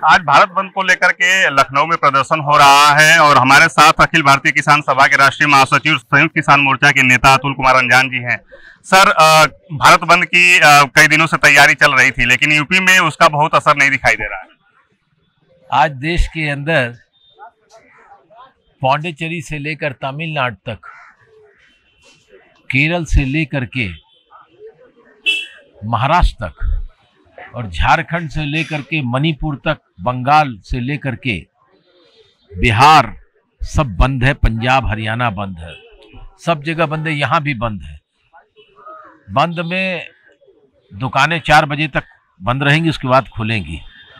आज भारत बंद को लेकर के लखनऊ में प्रदर्शन हो रहा है और हमारे साथ अखिल भारतीय किसान सभा के राष्ट्रीय महासचिव संयुक्त किसान मोर्चा के नेता अतुल कुमार अंजान जी हैं। सर, भारत बंद की कई दिनों से तैयारी चल रही थी, लेकिन यूपी में उसका बहुत असर नहीं दिखाई दे रहा है। आज देश के अंदर पौंडीचेरी से लेकर तमिलनाडु तक, केरल से लेकर के महाराष्ट्र तक और झारखंड से लेकर के मणिपुर तक, बंगाल से लेकर के बिहार सब बंद है। पंजाब हरियाणा बंद है, सब जगह बंद है, यहाँ भी बंद है। बंद में दुकानें 4 बजे तक बंद रहेंगी, उसके बाद खुलेंगी।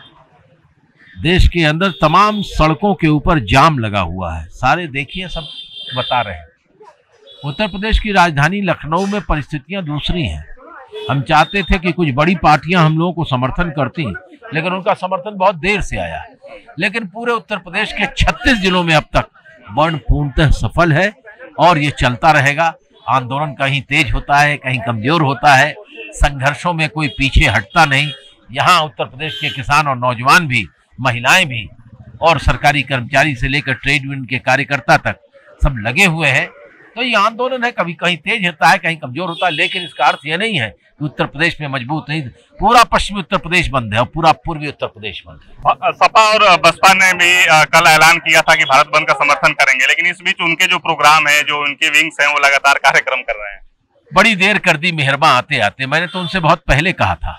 देश के अंदर तमाम सड़कों के ऊपर जाम लगा हुआ है, सारे देखिए सब बता रहे हैं। उत्तर प्रदेश की राजधानी लखनऊ में परिस्थितियां दूसरी हैं। हम चाहते थे कि कुछ बड़ी पार्टियां हम लोगों को समर्थन करती, लेकिन उनका समर्थन बहुत देर से आया। लेकिन पूरे उत्तर प्रदेश के 36 जिलों में अब तक बंद पूर्णतः सफल है और ये चलता रहेगा। आंदोलन कहीं तेज होता है, कहीं कमजोर होता है, संघर्षों में कोई पीछे हटता नहीं। यहाँ उत्तर प्रदेश के किसान और नौजवान भी, महिलाएं भी और सरकारी कर्मचारी से लेकर ट्रेड यूनियन के कार्यकर्ता तक सब लगे हुए हैं। तो ये आंदोलन है, कभी कहीं तेज होता है, कहीं कमजोर होता है, लेकिन इसका अर्थ ये नहीं है कि उत्तर प्रदेश में मजबूत नहीं। पूरा पश्चिमी उत्तर प्रदेश बंद है और पूरा पूर्वी उत्तर प्रदेश बंद है। सपा और बसपा ने भी कल ऐलान किया था कि भारत बंद का समर्थन करेंगे, लेकिन इस बीच उनके जो प्रोग्राम है, जो उनके विंग्स हैं, वो लगातार कार्यक्रम कर रहे हैं। बड़ी देर कर दी मेहरबा आते आते। मैंने तो उनसे बहुत पहले कहा था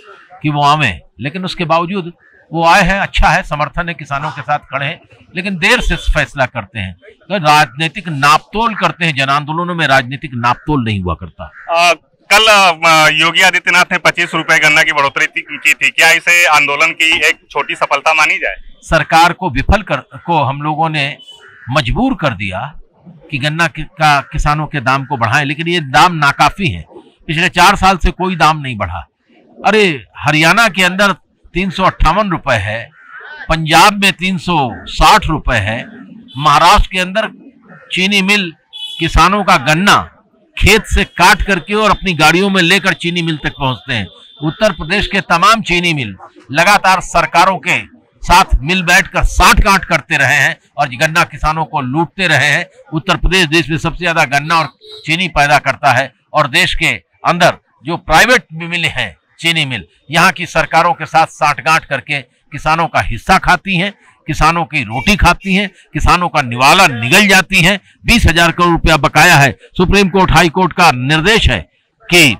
कि वो आवे, लेकिन उसके बावजूद वो आए हैं। अच्छा है, समर्थन है, किसानों के साथ खड़े हैं, लेकिन देर से फैसला करते हैं। तो राजनीतिक नापतोल करते हैं। जन आंदोलनों में राजनीतिक नापतोल नहीं हुआ करता। कल योगी आदित्यनाथ ने 25 रुपए गन्ना की बढ़ोतरी की थी। क्या इसे आंदोलन की एक छोटी सफलता मानी जाए? सरकार को को हम लोगों ने मजबूर कर दिया कि गन्ना का किसानों के दाम को बढ़ाएं, लेकिन ये दाम नाकाफी है। पिछले 4 साल से कोई दाम नहीं बढ़ा। अरे हरियाणा के अंदर 358 रुपए है, पंजाब में 360 रुपए है, महाराष्ट्र के अंदर चीनी मिल किसानों का गन्ना खेत से काट करके और अपनी गाड़ियों में लेकर चीनी मिल तक पहुंचते हैं। उत्तर प्रदेश के तमाम चीनी मिल लगातार सरकारों के साथ मिल बैठकर साठ-गांठ करते रहे हैं और गन्ना किसानों को लूटते रहे हैं। उत्तर प्रदेश देश में सबसे ज्यादा गन्ना और चीनी पैदा करता है और देश के अंदर जो प्राइवेट मिल है, चीनी मिल, यहाँ की सरकारों के साथ साठ-गांठ करके किसानों का हिस्सा खाती हैं, किसानों की रोटी खाती हैं, किसानों का निवाला निगल जाती हैं। 20,000 करोड़ रुपया बकाया है। सुप्रीम कोर्ट, हाई कोर्ट का निर्देश है कि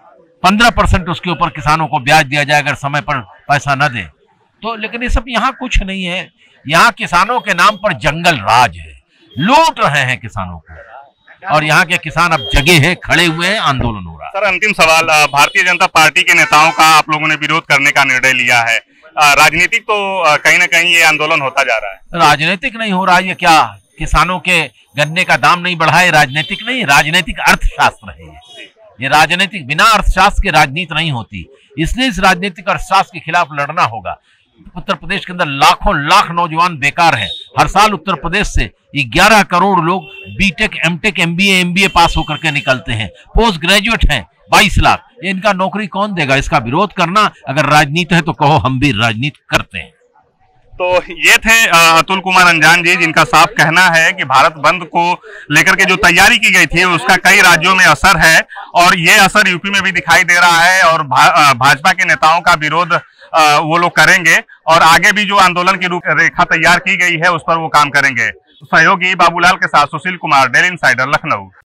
15% उसके ऊपर किसानों को ब्याज दिया जाए अगर समय पर पैसा न दे तो। लेकिन ये सब यहाँ कुछ नहीं है। यहाँ किसानों के नाम पर जंगल राज है, लूट रहे हैं किसानों को और यहाँ के किसान अब जगे हैं, खड़े हुए हैं, आंदोलन हो रहा है। सर, अंतिम सवाल, भारतीय जनता पार्टी के नेताओं का आप लोगों ने विरोध करने का निर्णय लिया है। राजनीतिक तो कहीं ना कहीं ये आंदोलन होता जा रहा है। राजनीतिक नहीं हो रहा है। ये क्या किसानों के गन्ने का दाम नहीं बढ़ा है? राजनीतिक नहीं, राजनीतिक अर्थशास्त्र है ये राजनीतिक, बिना अर्थशास्त्र के राजनीति नहीं होती। इसलिए इस राजनीतिक अर्थशास्त्र के खिलाफ लड़ना होगा। उत्तर प्रदेश के अंदर लाखों लाख नौजवान बेकार हैं। हर साल उत्तर प्रदेश से 11 करोड़ लोग बीटेक, एमटेक, एमबीए पास होकर के निकलते हैं। पोस्ट ग्रेजुएट हैं 22 लाख। इनका नौकरी कौन देगा? इसका विरोध करना अगर राजनीति है तो कहो हम भी राजनीति करते हैं। तो ये थे अतुल कुमार अंजान जी, जिनका साफ कहना है कि भारत बंद को लेकर के जो तैयारी की गई थी उसका कई राज्यों में असर है और ये असर यूपी में भी दिखाई दे रहा है और भाजपा के नेताओं का विरोध वो लोग करेंगे और आगे भी जो आंदोलन की रूपरेखा तैयार की गई है उस पर वो काम करेंगे। सहयोगी बाबूलाल के साथ सुशील कुमार, डेली इंसाइडर, लखनऊ।